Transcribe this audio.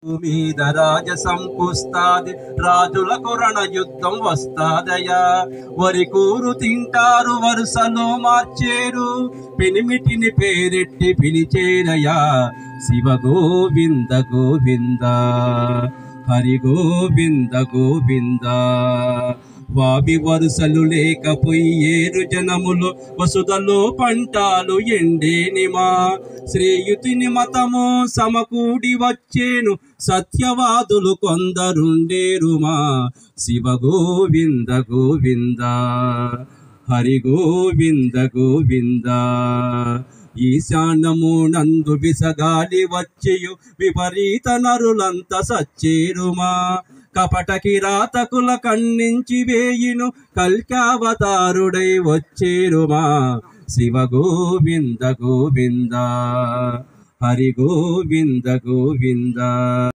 మీద రాజ సంపుస్తాది రాజులకు రణ యుద్ధం వస్తాదయా. వరి కూరు తింటారు వరుసలో మార్చేరు, పెనిమిటిని పేరెట్టి పిలిచేరయా. శివ గోవింద గోవింద హరి గోవింద గోవింద. వావి వరుసలు లేకపోయేరు జనములు, వసుదలో పంటాలు ఎండేనిమా. శ్రేయుతిని మతము సమకూడి వచ్చేను, సత్యవాదులు కొందరుండేరుమా. శివ గోవింద గోవింద హరి గోవింద గోవింద. ఈశాన్యము నందు విసగాలి వచ్చియు, విపరీత నరులంత సచ్చేరుమా. కపట కిరాతకుల కన్నించి వేయిను, కల్కావతారుడై వచ్చేరుమా. శివ గోవింద గోవింద హరి గోవింద గోవింద.